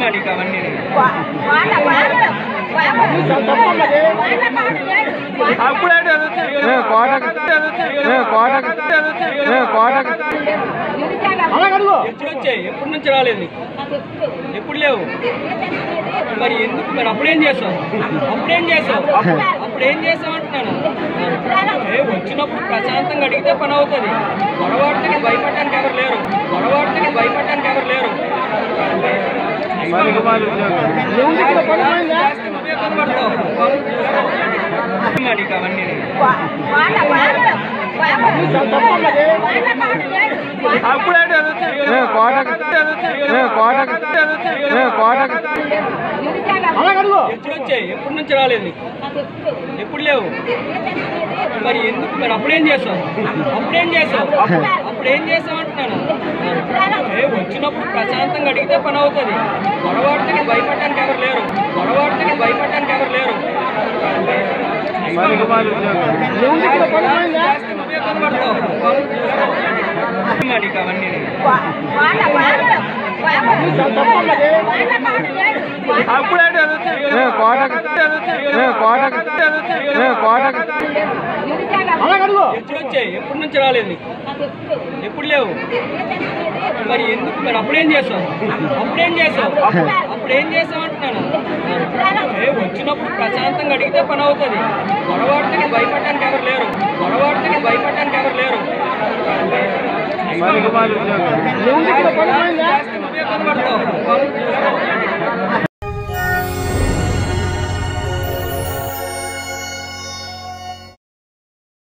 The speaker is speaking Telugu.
ఎప్పటి నుంచి రాలేదు ఎప్పుడు లేవు మరి ఎందుకు మరి అప్పుడేం చేసావు అంటున్నాను వచ్చినప్పుడు ప్రశాంతంగా అడిగితే పని అవుతుంది పొరపాటుకి భయపడటానికి ఎవరు లేరు నువ్వే కనబడతావు అవన్నీ ఎప్పటి నుంచి రాలేదు ఎప్పుడు లేవు మరి ఎందుకు మరి అప్పుడేం చేసావు అంటున్నాను వచ్చినప్పుడు ప్రశాంతంగా అడిగితే పని అవుతుంది పొరపాటుకి భయపడటానికి ఎవరు లేరు నువ్వే కనబడతావు అవన్నీ ఎప్పటి నుంచి రాలేదు ఎప్పుడు లేవు మరి ఎందుకు మరి అప్పుడేం చేసావు అంటున్నాను వచ్చినప్పుడు ప్రశాంతంగా అడిగితే పని అవుతుంది పొరపాటుకి భయపడటానికి ఎవరు లేరు నువ్వే కనబడతావు